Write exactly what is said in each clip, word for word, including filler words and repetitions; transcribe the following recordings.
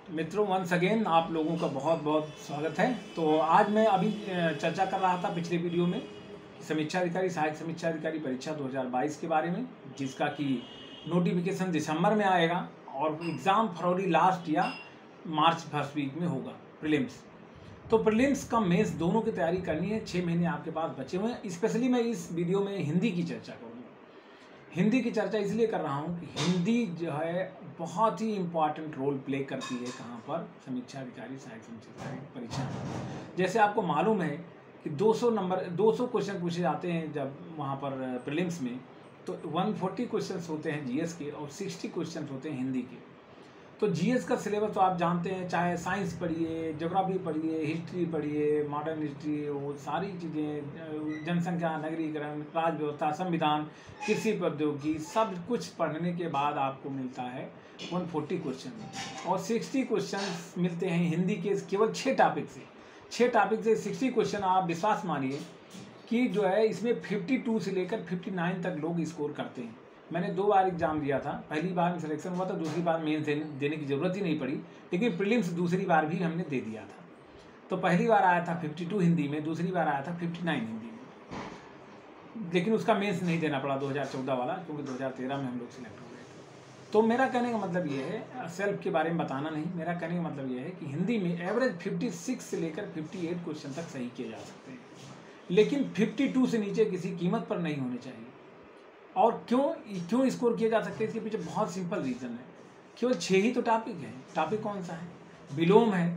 मित्रों, once again आप लोगों का बहुत बहुत स्वागत है। तो आज मैं अभी चर्चा कर रहा था पिछले वीडियो में समीक्षा अधिकारी सहायक समीक्षा अधिकारी परीक्षा दो हज़ार बाईस के बारे में, जिसका कि नोटिफिकेशन दिसंबर में आएगा और एग्ज़ाम फरवरी लास्ट या मार्च फर्स्ट वीक में होगा प्रीलिम्स। तो प्रीलिम्स का मेंस दोनों की तैयारी करनी है। छः महीने आपके पास बचे हुए हैं। स्पेशली मैं इस वीडियो में हिंदी की चर्चा करूँगा। हिंदी की चर्चा इसलिए कर रहा हूँ कि हिंदी जो है बहुत ही इम्पॉर्टेंट रोल प्ले करती है कहाँ पर, समीक्षा अधिकारी सहायक समीक्षा अधिकारी परीक्षा में। जैसे आपको मालूम है कि दो सौ नंबर दो सौ क्वेश्चन पूछे जाते हैं जब वहाँ पर प्रीलिम्स में, तो एक सौ चालीस क्वेश्चन होते हैं जीएस के और साठ क्वेश्चन होते हैं हिंदी के। तो जीएस का सिलेबस तो आप जानते हैं, चाहे साइंस पढ़िए, ज्योग्राफी पढ़िए, हिस्ट्री पढ़िए, मॉडर्न हिस्ट्री, वो सारी चीज़ें, जनसंख्या, नगरीकरण, राज्य व्यवस्था, संविधान, कृषि प्रौद्योगिकी, सब कुछ पढ़ने के बाद आपको मिलता है एक सौ चालीस क्वेश्चन और साठ क्वेश्चन मिलते हैं हिंदी के केवल छः टॉपिक से। छः टॉपिक से साठ क्वेश्चन आप विश्वास मानिए कि जो है इसमें बावन से लेकर उनसठ तक लोग स्कोर करते हैं। मैंने दो बार एग्जाम दिया था, पहली बार में सिलेक्शन हुआ था, दूसरी बार मेंस देने की ज़रूरत ही नहीं पड़ी, लेकिन प्रीलिम्स दूसरी बार भी हमने दे दिया था। तो पहली बार आया था बावन हिंदी में, दूसरी बार आया था उनसठ हिंदी में, लेकिन उसका मेंस नहीं देना पड़ा दो हज़ार चौदह वाला, क्योंकि दो हज़ार तेरह में हम लोग सिलेक्ट हो गए थे। तो मेरा कहने का मतलब ये है, सेल्फ के बारे में बताना नहीं, मेरा कहने का मतलब ये है कि हिंदी में एवरेज छप्पन से लेकर अट्ठावन क्वेश्चन तक सही किए जा सकते हैं, लेकिन बावन से नीचे किसी कीमत पर नहीं होने चाहिए। और क्यों क्यों स्कोर किए जा सकते हैं, इसके पीछे बहुत सिंपल रीज़न है। केवल छः ही तो टॉपिक है। टॉपिक कौन सा है? विलोम है,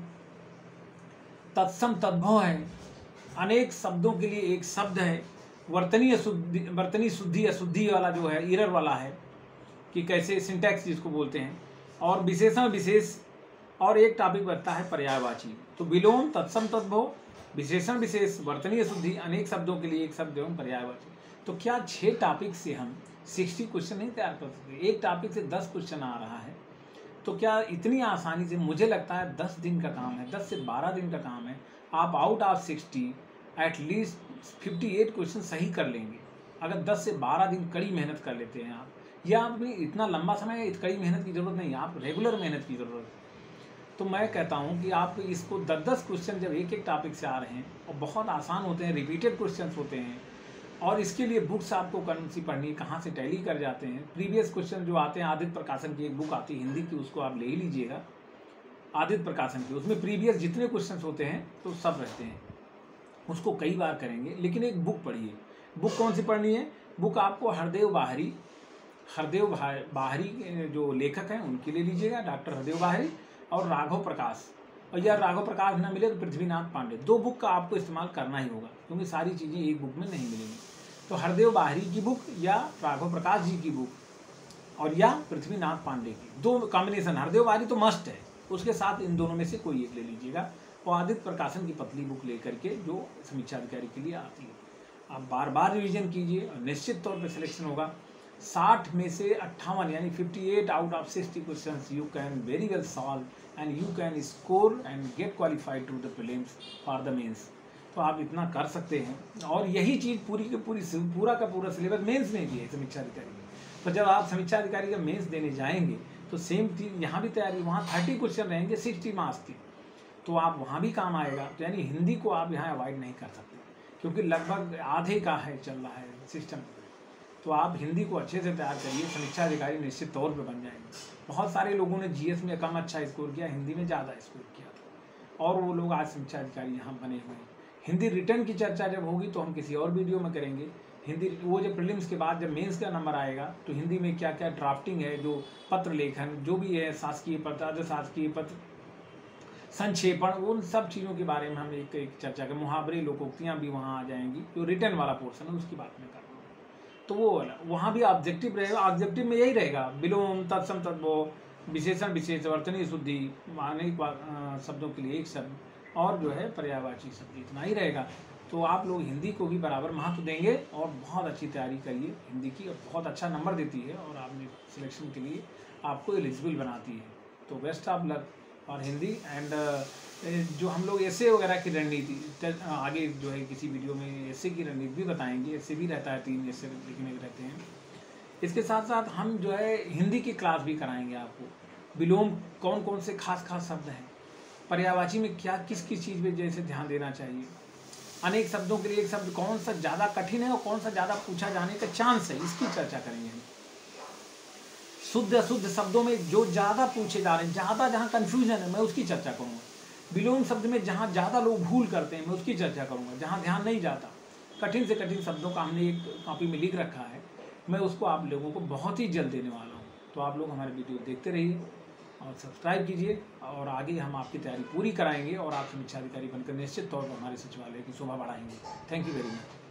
तत्सम तद्भव है, अनेक शब्दों के लिए एक शब्द है, वर्तनी अशुद्धि वर्तनी शुद्धि अशुद्धि वाला जो है, इरर वाला है कि कैसे सिंटैक्स जिसको बोलते हैं, और विशेषण विशेष, और एक टॉपिक बनता है पर्यायवाची। तो विलोम, तत्सम तद्भव, विशेषण विशेष, वर्तनी अशुद्धि, अनेक शब्दों के लिए एक शब्द एवं पर्यायवाची। तो क्या छः टॉपिक से हम साठ क्वेश्चन नहीं तैयार कर सकते? एक टॉपिक से दस क्वेश्चन आ रहा है, तो क्या इतनी आसानी से? मुझे लगता है दस दिन का काम है, दस से बारह दिन का काम है। आप आउट ऑफ साठ एटलीस्ट अट्ठावन क्वेश्चन सही कर लेंगे अगर दस से बारह दिन कड़ी मेहनत कर लेते हैं आप। या आप भी इतना लंबा समय कड़ी मेहनत की ज़रूरत नहीं है, आप रेगुलर मेहनत की ज़रूरत है। तो मैं कहता हूँ कि आप इसको दस दस क्वेश्चन जब एक एक टॉपिक से आ रहे हैं और बहुत आसान होते हैं, रिपीटेड क्वेश्चन होते हैं, और इसके लिए बुक्स आपको कौन सी पढ़नी है, कहाँ से टैली कर जाते हैं। प्रीवियस क्वेश्चन जो आते हैं, आदित्य प्रकाशन की एक बुक आती है हिंदी की, उसको आप ले ही लीजिएगा, आदित्य प्रकाशन की। उसमें प्रीवियस जितने क्वेश्चन होते हैं तो सब रहते हैं, उसको कई बार करेंगे। लेकिन एक बुक पढ़िए। बुक कौन सी पढ़नी है? बुक आपको हरदेव बाहरी हरदेव बाहरी जो लेखक हैं उनके लिए लीजिएगा, डॉक्टर हरदेव बाहरी और राघव प्रकाश। और यार राघव प्रकाश ना मिले तो पृथ्वीनाथ पांडे। दो बुक का आपको इस्तेमाल करना ही होगा, क्योंकि सारी चीज़ें एक बुक में नहीं मिलेंगी। तो हरदेव बाहरी की बुक या राघव प्रकाश जी की बुक और या पृथ्वीनाथ पांडे की, दो कॉम्बिनेशन। हरदेव बाहरी तो मस्ट है, उसके साथ इन दोनों में से कोई एक ले लीजिएगा। और आदित्य प्रकाशन की पतली बुक लेकर के जो समीक्षा अधिकारी के लिए आती है, आप बार बार रिवीजन कीजिए और निश्चित तौर पर सिलेक्शन होगा। साठ में से अट्ठावन यानी अट्ठावन आउट ऑफ साठ questions you can very well solve and you can score and get qualified to the prelims for the mains. तो आप इतना कर सकते हैं। और यही चीज़ पूरी की पूरी पूरा का पूरा सिलेबस मेंस में भी है समीक्षा अधिकारी में। तो जब आप समीक्षा अधिकारी का मेंस देने जाएंगे तो सेम चीज़ यहाँ भी तैयारी, वहाँ थर्टी क्वेश्चन रहेंगे सिक्सटी मार्क्स के, तो आप वहाँ भी काम आएगा। तो यानी हिंदी को आप यहाँ अवॉइड नहीं कर सकते, क्योंकि लगभग आधे का है चल रहा है सिस्टम। तो आप हिंदी को अच्छे से तैयार करिए, समीक्षा अधिकारी निश्चित तौर पे बन जाएंगे। बहुत सारे लोगों ने जीएस में कम अच्छा स्कोर किया, हिंदी में ज़्यादा स्कोर किया था, और वो लोग आज समीक्षा अधिकारी यहाँ बने हुए हैं। हिंदी रिटर्न की चर्चा जब होगी तो हम किसी और वीडियो में करेंगे। हिंदी वो जब प्रीलिम्स के बाद जब मेंस का नंबर आएगा तो हिंदी में क्या क्या ड्राफ्टिंग है, जो पत्र लेखन जो भी है, शासकीय पत्र, अर्ध शासकीय पत्र, संक्षेपण, उन सब चीज़ों के बारे में हम एक एक चर्चा करें। मुहावरे, लोकोक्तियाँ भी वहाँ आ जाएंगी। जो रिटर्न वाला पोर्सन है उसकी बात में कर रहा हूँ, तो वो वाला वहाँ भी ऑब्जेक्टिव रहेगा। ऑब्जेक्टिव में यही रहेगा, विलोम, तत्सम तद्भव, विशेषण विशेष, वर्तनी शुद्धि, अनेक शब्दों के लिए एक शब्द, और जो है पर्यायवाची शब्द, इतना ही रहेगा। तो आप लोग हिंदी को भी बराबर महत्व देंगे और बहुत अच्छी तैयारी करिए हिंदी की, और बहुत अच्छा नंबर देती है और आपने सिलेक्शन के लिए आपको एलिजिबल बनाती है। तो बेस्ट ऑफ लक और हिंदी। एंड जो हम लोग ऐसे वगैरह की रणनीति आगे जो है किसी वीडियो में ऐसे की रणनीति भी बताएंगे। ऐसे भी रहता है, तीन ऐसे लिखने के रहते हैं। इसके साथ साथ हम जो है हिंदी की क्लास भी कराएंगे आपको, विलोम कौन कौन से खास खास शब्द हैं, पर्यायवाची में क्या किस किस चीज़ में जैसे ध्यान देना चाहिए, अनेक शब्दों के लिए एक शब्द कौन सा ज़्यादा कठिन है और कौन सा ज़्यादा पूछा जाने का चांस है, इसकी चर्चा करेंगे हम। शुद्ध अशुद्ध शब्दों में जो ज़्यादा पूछे जा रहे हैं, ज़्यादा जहाँ कन्फ्यूजन है, मैं उसकी चर्चा करूँगा। विलोम शब्द में जहाँ ज़्यादा लोग भूल करते हैं, मैं उसकी चर्चा करूँगा। जहाँ ध्यान नहीं जाता, कठिन से कठिन शब्दों का हमने एक कॉपी में लिख रखा है, मैं उसको आप लोगों को बहुत ही जल्द देने वाला हूँ। तो आप लोग हमारे वीडियो देखते रहिए और सब्सक्राइब कीजिए, और आगे हम आपकी तैयारी पूरी कराएंगे और आप समीक्षा अधिकारी बनकर निश्चित तौर पर हमारे सचिवालय की शोभा बढ़ाएंगे। Thank you very much.